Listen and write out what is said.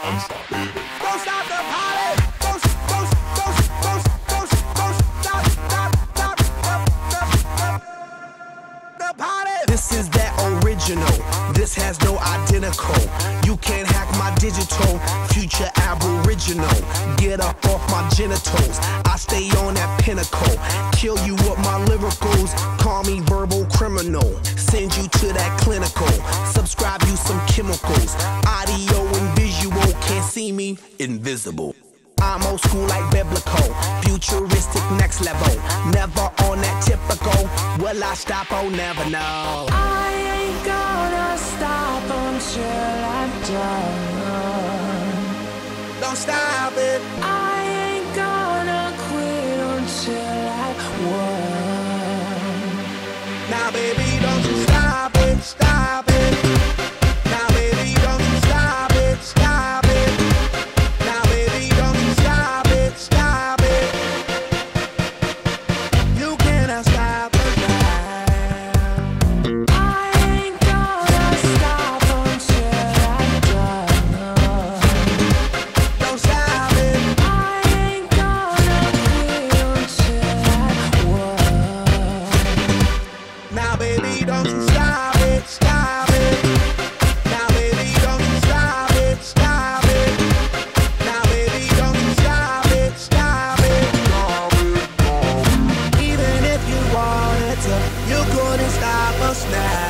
Don't stop the party. Don't stop the party. This is that original. This has no identical. You can't hack my digital. Future aboriginal. Get up off my genitals. I stay on that pinnacle. Kill you with my lyricals. Call me verbal criminal. Send you to that clinical. Subscribe you some chemicals. Audio and visual. Can't see me, invisible. I'm old school like biblical. Futuristic next level. Never on that typical. Will I stop? Oh, never know. I ain't gonna stop until I'm done. Don't stop it. I ain't gonna quit until I won. Now, baby, don't you stop it. Stop it. Now, baby, don't you stop it. Stop it. Now, baby, don't you stop it. Stop it. You cannot stop it now. I ain't gonna stop until I'm done. Don't stop it. I ain't gonna quit until I won. Now, baby, don't you stop it. Stop it. Now, baby, don't you stop it. Stop it. Now, baby, don't you stop it. Stop it. Even if you wanted to, you couldn't stop us now.